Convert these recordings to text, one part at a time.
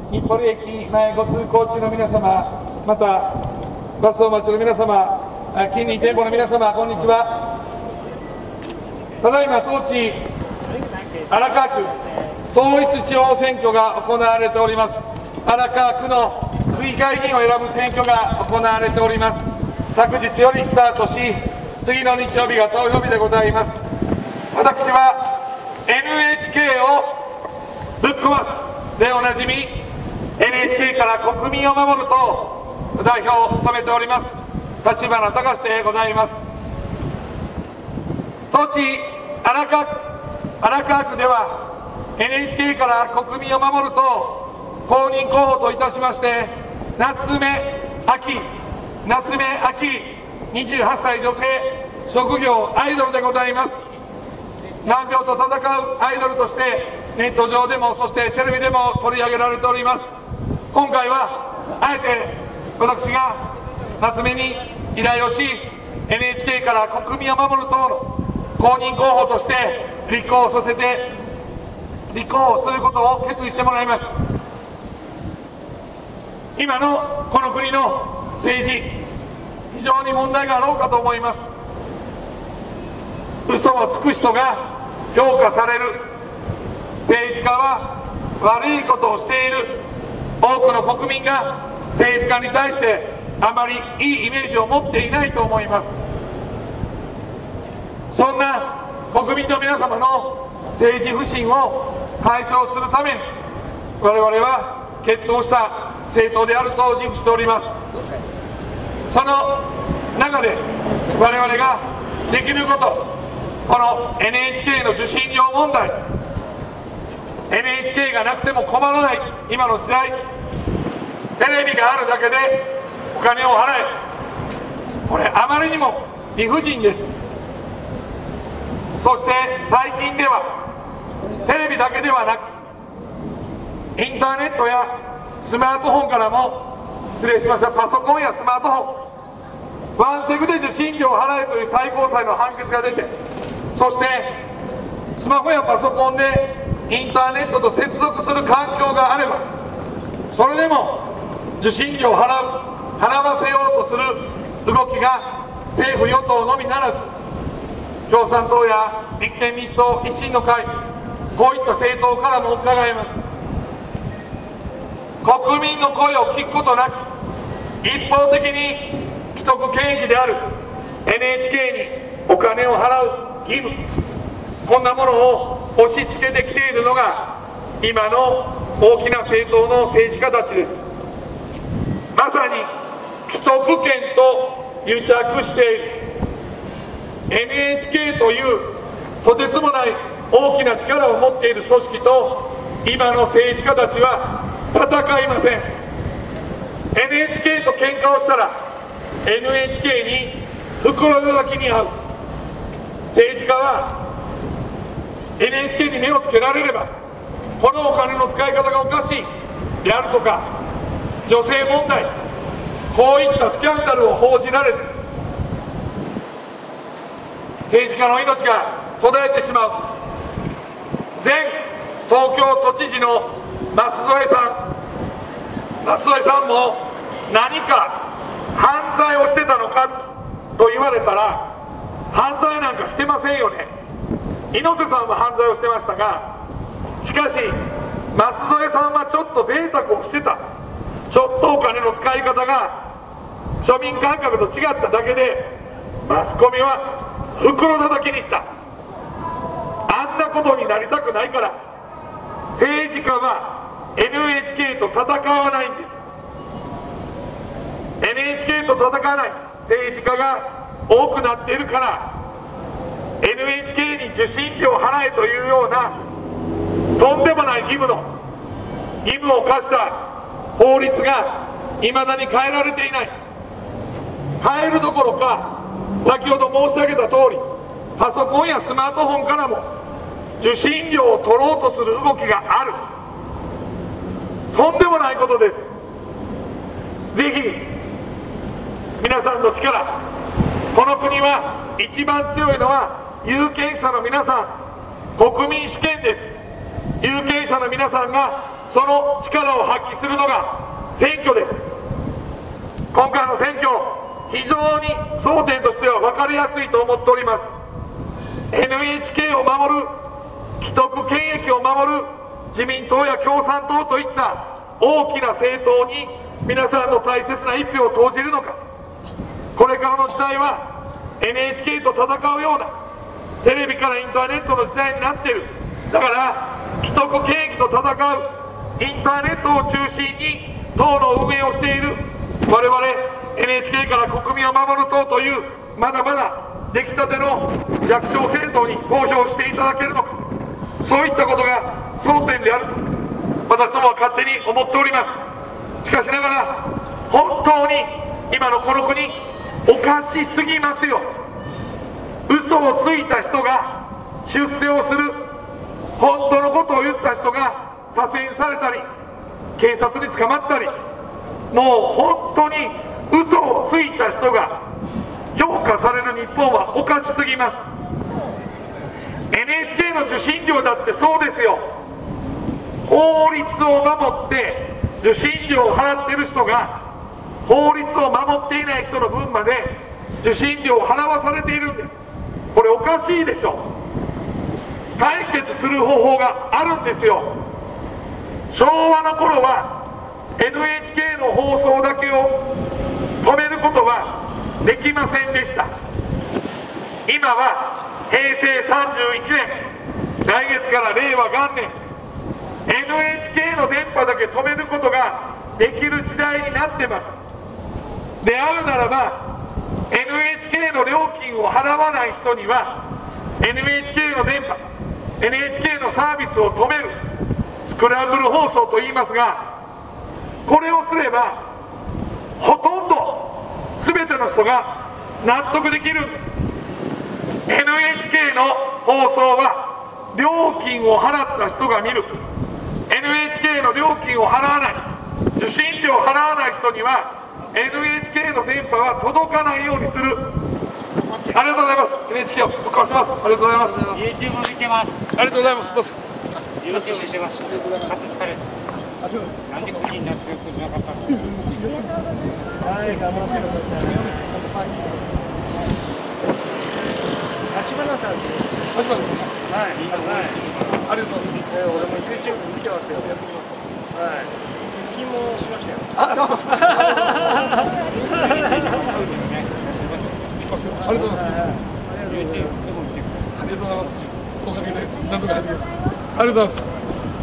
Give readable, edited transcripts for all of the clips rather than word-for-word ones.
日暮里駅前ご通行中の皆様、またバスをお待ちの皆様、近隣店舗の皆様、こんにちは。ただいま当地荒川区統一地方選挙が行われております。荒川区の区議会議員を選ぶ選挙が行われております。昨日よりスタートし、次の日曜日が投票日でございます。私は NHK をぶっ壊すでおなじみ NHK から国民を守る党代表を務めております立花隆でございます。当地荒川区では NHK から国民を守る党公認候補といたしまして、夏目秋28歳女性、職業アイドルでございます。難病と戦うアイドルとしてネット上でもそしてテレビでも取り上げられております。今回はあえて私が夏目に依頼をし、 NHK から国民を守る党の公認候補として立候補することを決意してもらいました。今のこの国の政治、非常に問題があろうかと思います。嘘をつく人が評価される、政治家は悪いことをしている、多くの国民が政治家に対してあまりいいイメージを持っていないと思います。そんな国民の皆様の政治不信を解消するために、我々は結党した政党であると自負しております。その中で我々ができること、この NHK の受信料問題、 NHK がなくても困らない今の時代、テレビがあるだけでお金を払え、これあまりにも理不尽です。そして最近ではテレビだけではなく、インターネットやスマートフォンからも、パソコンやスマートフォン、ワンセグで受信料を払えという最高裁の判決が出て、そしてスマホやパソコンでインターネットと接続する環境があれば、それでも受信料を払わせようとする動きが政府・与党のみならず、共産党や立憲民主党、維新の会、こういった政党からも伺えます。国民の声を聞くことなく、一方的に既得権益である NHK にお金を払う義務、こんなものを押し付けてきているのが今の大きな政党の政治家たちです。まさに既得権と癒着している NHK というとてつもない大きな力を持っている組織と今の政治家たちは戦いません。 NHK と喧嘩をしたら NHK に袋叩きに遭う。政治家は NHK に目をつけられれば、このお金の使い方がおかしいであるとか、女性問題、こういったスキャンダルを報じられて政治家の命が途絶えてしまう。前東京都知事の舛添さんも何か犯罪をしてたのかと言われたら、犯罪なんかしてませんよね。猪瀬さんは犯罪をしてましたが、しかし舛添さんはちょっと贅沢をしてた、ちょっとお金の使い方が庶民感覚と違っただけでマスコミは袋叩きにした。あんなことになりたくないから政治家は NHK と戦わないんです。 NHK と戦わない政治家が多くなっているから、 NHK に受信料を払えというようなとんでもない義務を課した法律がいまだに変えられていない。変えるどころか、先ほど申し上げた通り、パソコンやスマートフォンからも受信料を取ろうとする動きがある。とんでもないことです。ぜひ皆さんの力、この国は一番強いのは有権者の皆さん、国民主権です。有権者の皆さんがその力を発揮するのが選挙です。今回の選挙、非常に争点としては分かりやすいと思っております。 NHK を守る、既得権益を守る自民党や共産党といった大きな政党に皆さんの大切な一票を投じるのか、これからの時代は NHK と戦うようなテレビからインターネットの時代になっている。だから既得権益と戦うインターネットを中心に党の運営をしている我々 NHK から国民を守る党というまだまだ出来たての弱小政党に投票していただけるのか、そういったことが争点であると私どもは勝手に思っております。しかしながら本当に今のこの国おかしすぎますよ。嘘をついた人が出世をする、本当のことを言った人が左遷されたり警察に捕まったり、もう本当に嘘をついた人が評価される日本はおかしすぎます。 NHK の受信料だってそうですよ。法律を守って受信料を払っている人が法律を守っていない人の分まで受信料を払わされているんです。これおかしいでしょ。解決する方法があるんですよ。昭和の頃は NHK の放送だけを止めることはできませんでした。今は平成31年、来月から令和元年、 NHK の電波だけ止めることができる時代になってます。であるならば NHK の料金を払わない人には NHK の電波、 NHK のサービスを止める、スクランブル放送と言いますが、これをすればほとんど全ての人が納得できるんです。 NHK の放送は料金を払った人が見る。 NHK の料金を払わない、受信料を払わない人には NHK の電波は届かないようにする。ありがとうございます。 NHK を復興します。ありがとうございます。 YouTube 見てます。 ありがとうございます。すみません。 YouTube 見てます。お疲れです。なんで9時になってなかったの？はい、頑張ってください。立花さん。 立花ですね。 はい、はい。 ありがとうございます。 俺も YouTube 見てますよ。やってきますか。はい。腹筋もしましたよ。 あ、そうです。ありがとうございます。ありがとうございます。おかげで何とか入ってきます。ありがとうございます。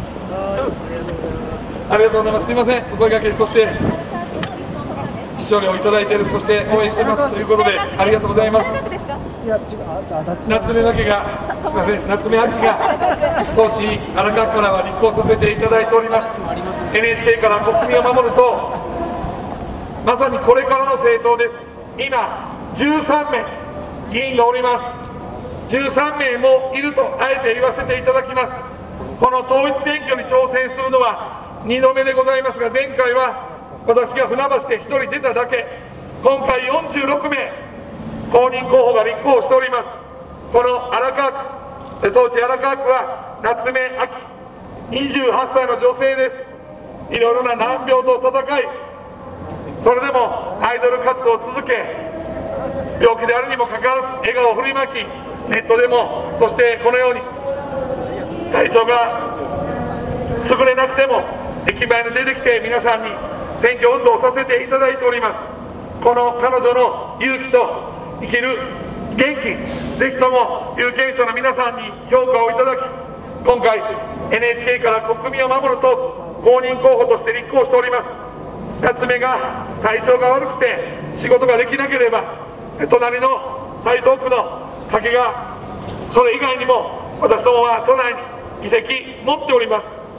ありがとうございます。すみません、お声掛け、そして視聴料をいただいている、そして応援していますということで、ありがとうございます。夏目だけが、すみません、夏目秋が当地荒川区からは立候補させていただいております。NHK から国民を守ると、まさにこれからの政党です。今13名議員がおります。13名もいるとあえて言わせていただきます。この統一選挙に挑戦するのは2度目でございますが、前回は私が船橋で1人出ただけ、今回46名公認候補が立候補しております。この荒川区、当地荒川区は夏目亜紀28歳の女性です。いろいろな難病と戦い、それでもアイドル活動を続け、病気であるにもかかわらず笑顔を振りまき、ネットでも、そしてこのように体調が優れなくても駅前に出てきて皆さんに選挙運動をさせていただいております。この彼女の勇気と生きる元気、ぜひとも有権者の皆さんに評価をいただき、今回 NHK から国民を守ると公認候補として立候補しております。夏目が体調が悪くて仕事ができなければ、隣の台東区の掛川、それ以外にも私どもは都内に議席持っております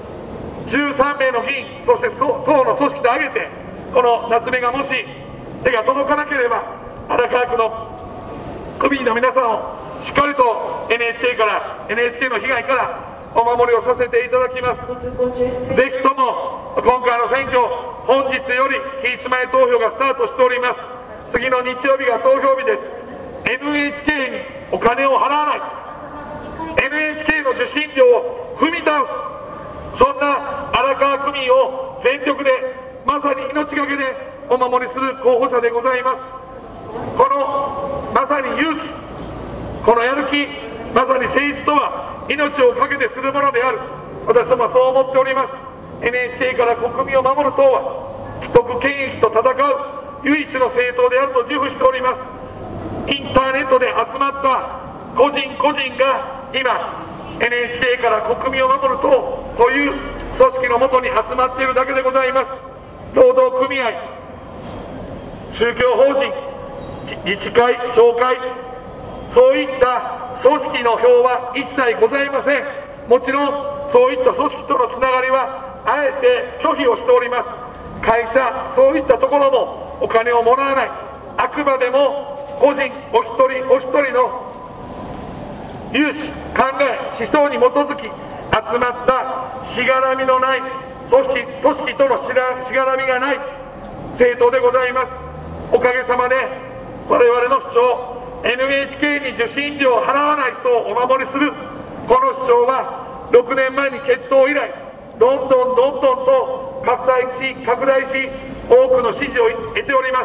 。13名の議員、そして党の組織と挙げて、この夏目がもし手が届かなければ、荒川区の区民の皆さんをしっかりと NHK の被害からお守りをさせていただきます。ぜひとも今回の選挙、本日より期日前投票がスタートしております。次の日曜日が投票日です。 NHK にお金を払わない、 NHK の受信料を踏み倒す、 そんな荒川区民を全力で、まさに命がけでお守りする候補者でございます。このまさに勇気、このやる気、まさに政治とは命を懸けてするものである、私どもはそう思っております。 NHK から国民を守る党は既得権益と戦う唯一の政党であると自負しております。インターネットで集まった個人個人が今 NHK から国民を守る党という組織のもとに集まっているだけでございます。労働組合、宗教法人、自治会、町会、そういった組織の票は一切ございません。もちろんそういった組織とのつながりはあえて拒否をしております。会社、そういったところもお金をもらわない、あくまでも個人お一人お一人の有志、考え、思想に基づき集まったしがらみのない組織とのしがらみがない政党でございます。おかげさまで我々の主張、 NHK に受信料を払わない人をお守りするこの主張は6年前に決闘以来どんどんと拡大し多くの支持を得ております。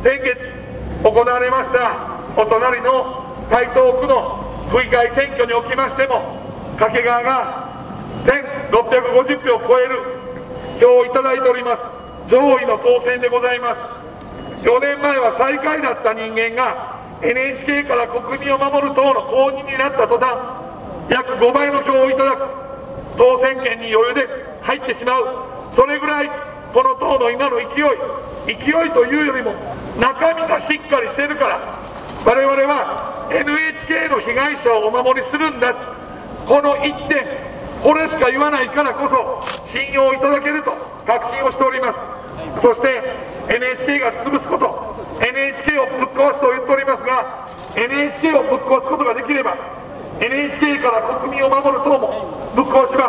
先月行われましたお隣の台東区の区議会選挙におきましても、掛川が1650票を超える票をいただいております。上位の当選でございます。4年前は最下位だった人間が NHK から国民を守る党の公認になった途端、約5倍の票をいただく、当選権に余裕で入ってしまう、それぐらいこの党の今の勢いというよりも中身がしっかりしているから、我々は NHK の被害者をお守りするんだ、この一点、これしか言わないからこそ信用いただけると確信をしております。そして NHK が潰すこと、 NHK をぶっ壊すと言っておりますが、 NHK をぶっ壊すことができれば NHK から国民を守る党もぶっ壊します。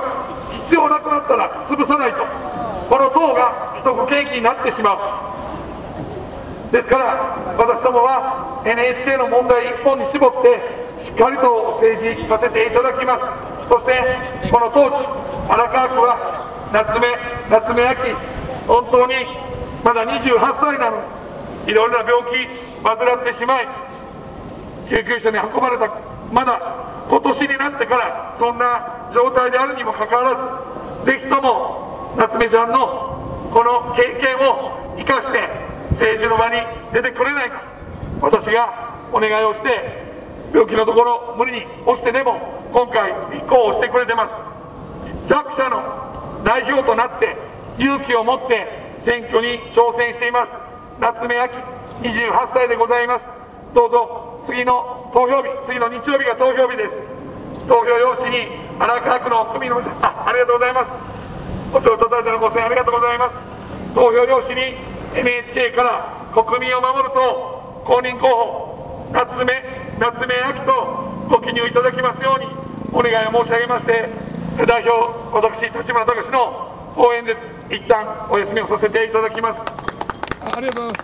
必要なくなったら潰さないと、この党が既得権益になってしまう。ですから私どもは NHK の問題一本に絞ってしっかりと政治させていただきます。そしてこの当地荒川区は夏目亜紀、本当にまだ28歳なのにいろいろな病気患ってしまい救急車に運ばれた、まだ今年になってからそんな状態であるにもかかわらず、ぜひとも夏目ちゃんのこの経験を生かして政治の場に出てくれないか、私がお願いをして病気のところ無理に押してでも今回立候補してくれてます。弱者の代表となって勇気を持って選挙に挑戦しています夏目亜紀、28歳でございます。どうぞ次の投票日、次の日曜日が投票日です。投票用紙に荒川区の区民の皆様、ありがとうございます。お手をたたいてのご声援ありがとうございます。投票用紙に NHK から国民を守ると公認候補夏目亜紀とご記入いただきますようにお願いを申し上げまして、代表私立花孝の応援演説一旦お休みをさせていただきます。 ありがとうございます。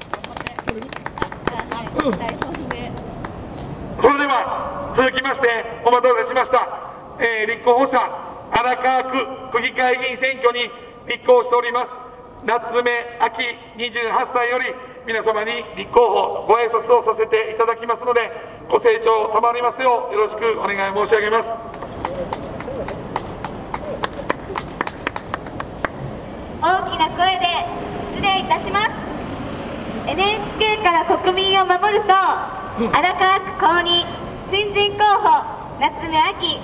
それでは続きましてお待たせしました、立候補者荒川区区議会議員選挙に立候補しております夏目亜紀28歳より皆様に立候補ご挨拶をさせていただきますので、ご清聴賜りますようよろしくお願い申し上げます。 大きな声で失礼いたします。 NHK から国民を守ると荒川区公認新人候補夏目亜紀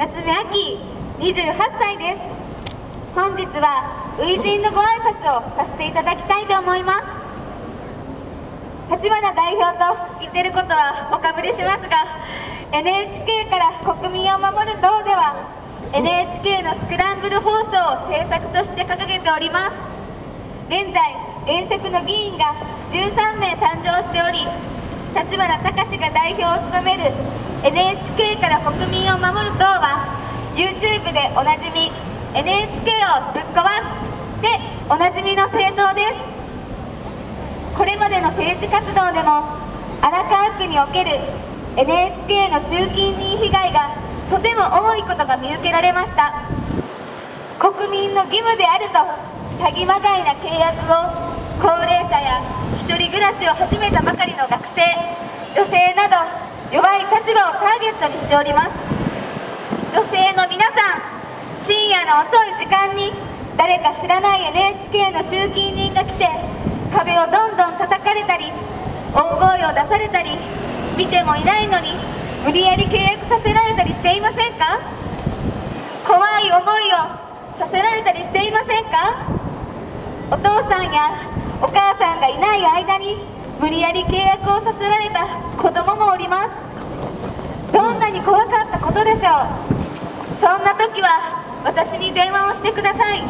28歳です。本日は初陣のご挨拶をさせていただきたいと思います。立花代表と言っていることはおかぶりしますが、 NHK から国民を守る党では NHK のスクランブル放送を政策として掲げております。現在現職の議員が13名誕生しており、立花孝が代表を務める NHK から国民を守る党は YouTube でおなじみ NHK をぶっ壊すでおなじみの政党です。これまでの政治活動でも荒川区における NHK の集金人被害がとても多いことが見受けられました。 国民の義務であると詐欺まがいな契約を高齢者や一人暮らしを始めたばかりの学生、女性など弱い立場をターゲットにしております。女性の皆さん、深夜の遅い時間に誰か知らない NHK の集金人が来て壁をどんどん叩かれたり大声を出されたり、見てもいないのに無理やり契約させられたりしていませんか？怖い思いをさせられたりしていませんか？お父さんやお母さんがいない間に無理やり契約をさせられた子供もおります。どんなに怖かったことでしょう。そんな時は私に電話をしてください。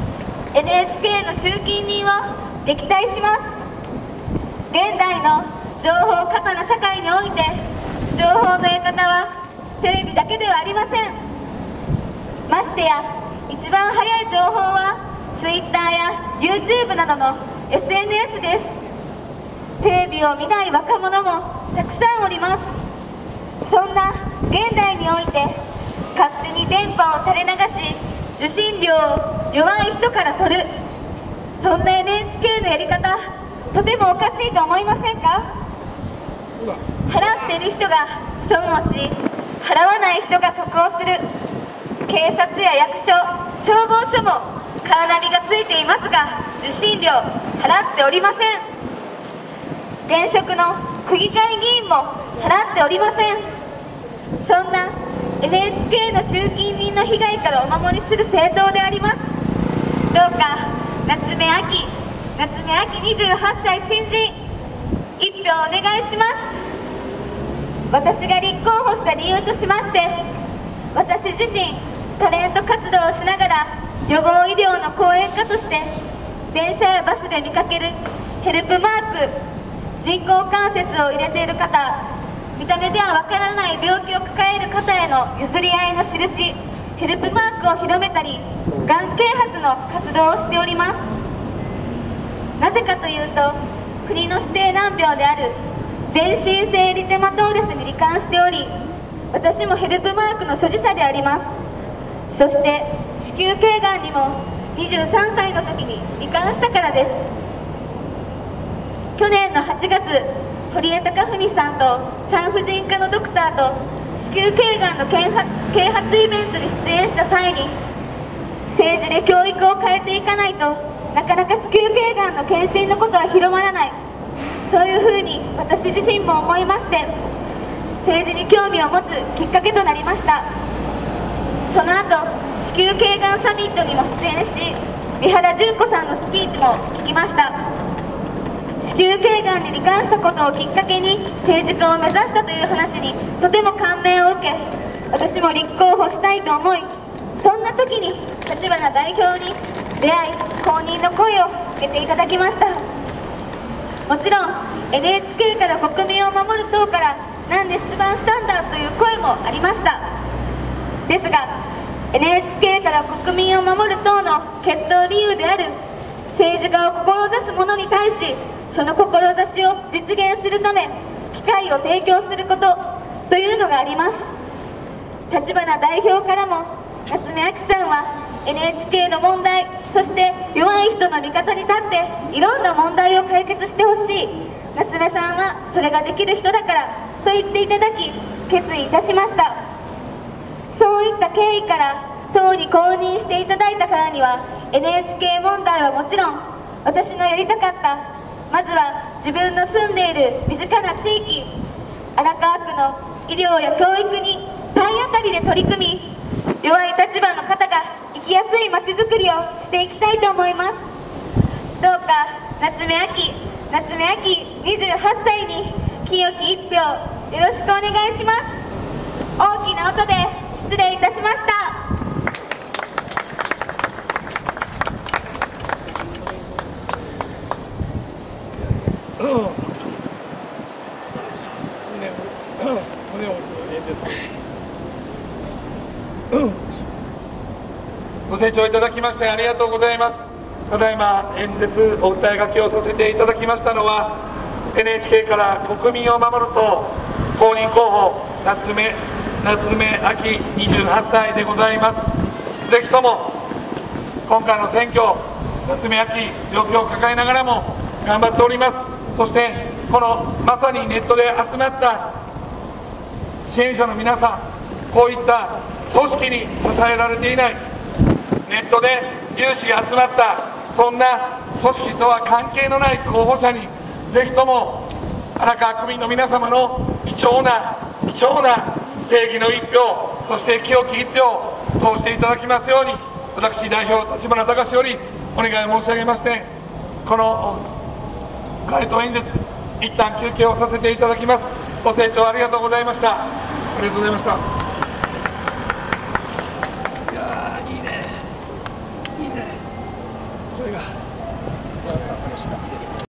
NHK の集金人を撃退します。現代の情報過多な社会において情報の得方はテレビだけではありません。ましてや一番早い情報は Twitter や YouTube などの SNS です。テレビを見ない若者もたくさんおります。そんな現代において勝手に電波を垂れ流し受信料を弱い人から取る、そんな NHK のやり方、とてもおかしいと思いませんか？払っている人が損をし、払わない人が得をする。警察や役所、消防署もカーナビがついていますが受信料払っておりません。現職の区議会議員も払っておりません。そんな NHK の集金人の被害からお守りする政党であります。どうか夏目亜紀28歳新人1票お願いします。私が立候補した理由としまして、私自身タレント活動をしながら予防医療の講演家として電車やバスで見かけるヘルプマーク、人工関節を入れている方、見た目ではわからない病気を抱える方への譲り合いの印、ヘルプマークを広めたり、がん啓発の活動をしております。なぜかというと、国の指定難病である全身性エリテマトーレスに罹患しており、私もヘルプマークの所持者であります。そして子宮頸がんにも23歳の時に罹患したからです。去年の8月、堀江貴文さんと産婦人科のドクターと子宮頸がんの啓発イベントに出演した際に、政治で教育を変えていかないとなかなか子宮頸がんの検診のことは広まらない、そういうふうに私自身も思いまして、政治に興味を持つきっかけとなりました。その後、子宮頸がんサミットにも出演し、三原純子さんのスピーチも聞きました。子宮頸がんに罹患したことをきっかけに政治家を目指したという話にとても感銘を受け、私も立候補したいと思い、そんな時に立花代表に出会い、公認の声をかけていただきました。もちろん NHK から国民を守る党からなんで出馬したんだという声もありました。ですが NHK から国民を守る党の決闘理由である政治家を志す者に対し、その志を実現するため機会を提供することというのがあります。立花代表からも、夏目亜紀さんは NHK の問題、そして弱い人の味方に立っていろんな問題を解決してほしい、夏目さんはそれができる人だからと言っていただき決意いたしました。そういった経緯から党に公認していただいたからには NHK 問題はもちろん、私のやりたかったまずは自分の住んでいる身近な地域、荒川区の医療や教育に体当たりで取り組み、弱い立場の方が生きやすいまちづくりをしていきたいと思います。どうか夏目亜紀28歳に清き一票よろしくお願いします。大きな音で失礼いたしました。 胸を打つ演説ご清聴いただきましてありがとうございます。ただいま演説お訴え書きをさせていただきましたのは NHK から国民を守る党公認候補夏目亜紀28歳でございます。ぜひとも今回の選挙、夏目秋病気を抱えながらも頑張っております。そしてこのまさにネットで集まった支援者の皆さん、こういった組織に支えられていない、ネットで有志が集まったそんな組織とは関係のない候補者にぜひとも荒川区民の皆様の貴重な正義の一票、そして清き一票を通していただきますように、私代表立花孝よりお願い申し上げまして、この街頭演説一旦休憩をさせていただきます。ご清聴ありがとうございました。ありがとうございました。